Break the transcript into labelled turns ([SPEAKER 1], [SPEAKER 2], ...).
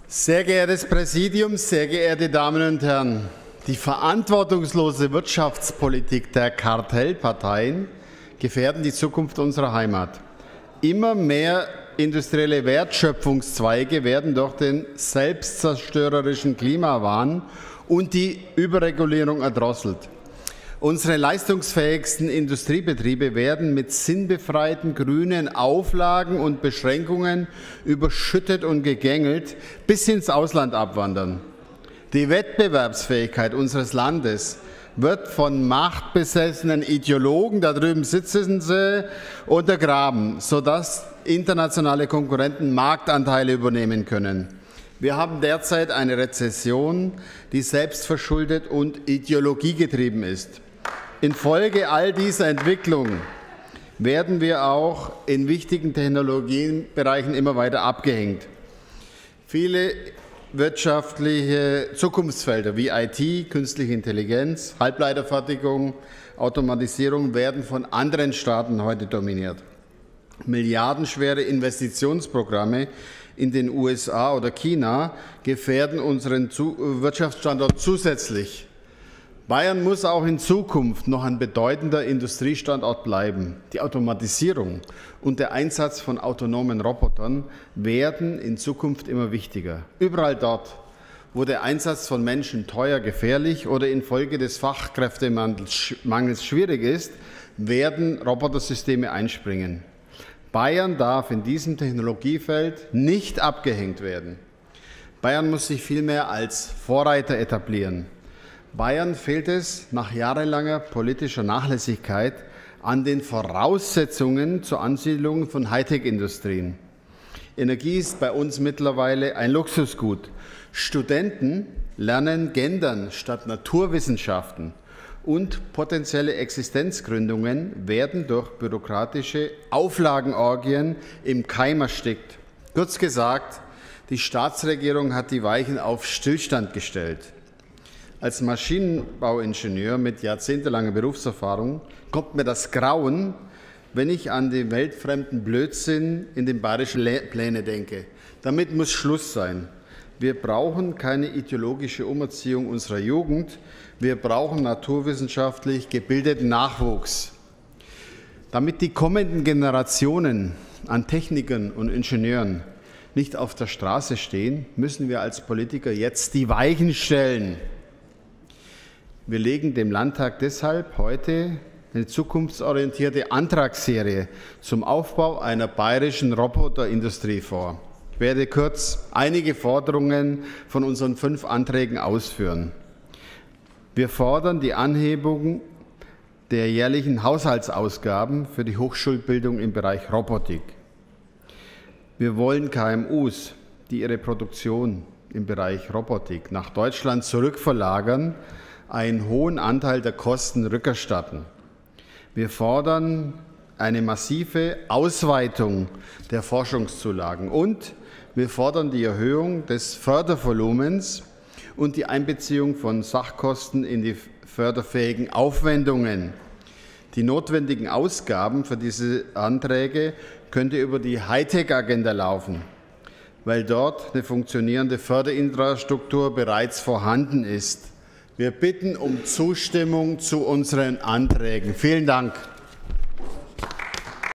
[SPEAKER 1] Sehr geehrtes Präsidium, sehr geehrte Damen und Herren! Die verantwortungslose Wirtschaftspolitik der Kartellparteien gefährden die Zukunft unserer Heimat. Immer mehr industrielle Wertschöpfungszweige werden durch den selbstzerstörerischen Klimawahn und die Überregulierung erdrosselt. Unsere leistungsfähigsten Industriebetriebe werden mit sinnbefreiten grünen Auflagen und Beschränkungen überschüttet und gegängelt bis ins Ausland abwandern. Die Wettbewerbsfähigkeit unseres Landes wird von machtbesessenen Ideologen, da drüben sitzen sie, untergraben, sodass internationale Konkurrenten Marktanteile übernehmen können. Wir haben derzeit eine Rezession, die selbstverschuldet und ideologiegetrieben ist. Infolge all dieser Entwicklung werden wir auch in wichtigen Technologiebereichen immer weiter abgehängt. Viele wirtschaftliche Zukunftsfelder wie IT, künstliche Intelligenz, Halbleiterfertigung, Automatisierung werden von anderen Staaten heute dominiert. Milliardenschwere Investitionsprogramme in den USA oder China gefährden unseren Wirtschaftsstandort zusätzlich. Bayern muss auch in Zukunft noch ein bedeutender Industriestandort bleiben. Die Automatisierung und der Einsatz von autonomen Robotern werden in Zukunft immer wichtiger. Überall dort, wo der Einsatz von Menschen teuer, gefährlich oder infolge des Fachkräftemangels schwierig ist, werden Robotersysteme einspringen. Bayern darf in diesem Technologiefeld nicht abgehängt werden. Bayern muss sich vielmehr als Vorreiter etablieren. Bayern fehlt es nach jahrelanger politischer Nachlässigkeit an den Voraussetzungen zur Ansiedlung von Hightech-Industrien. Energie ist bei uns mittlerweile ein Luxusgut. Studenten lernen Gendern statt Naturwissenschaften und potenzielle Existenzgründungen werden durch bürokratische Auflagenorgien im Keim erstickt. Kurz gesagt, die Staatsregierung hat die Weichen auf Stillstand gestellt. Als Maschinenbauingenieur mit jahrzehntelanger Berufserfahrung kommt mir das Grauen, wenn ich an den weltfremden Blödsinn in den bayerischen Plänen denke. Damit muss Schluss sein. Wir brauchen keine ideologische Umerziehung unserer Jugend. Wir brauchen naturwissenschaftlich gebildeten Nachwuchs. Damit die kommenden Generationen an Technikern und Ingenieuren nicht auf der Straße stehen, müssen wir als Politiker jetzt die Weichen stellen. Wir legen dem Landtag deshalb heute eine zukunftsorientierte Antragsserie zum Aufbau einer bayerischen Roboterindustrie vor. Ich werde kurz einige Forderungen von unseren 5 Anträgen ausführen. Wir fordern die Anhebung der jährlichen Haushaltsausgaben für die Hochschulbildung im Bereich Robotik. Wir wollen KMUs, die ihre Produktion im Bereich Robotik nach Deutschland zurückverlagern, einen hohen Anteil der Kosten rückerstatten. Wir fordern eine massive Ausweitung der Forschungszulagen und wir fordern die Erhöhung des Fördervolumens und die Einbeziehung von Sachkosten in die förderfähigen Aufwendungen. Die notwendigen Ausgaben für diese Anträge könnte über die Hightech-Agenda laufen, weil dort eine funktionierende Förderinfrastruktur bereits vorhanden ist. Wir bitten um Zustimmung zu unseren Anträgen. Vielen Dank.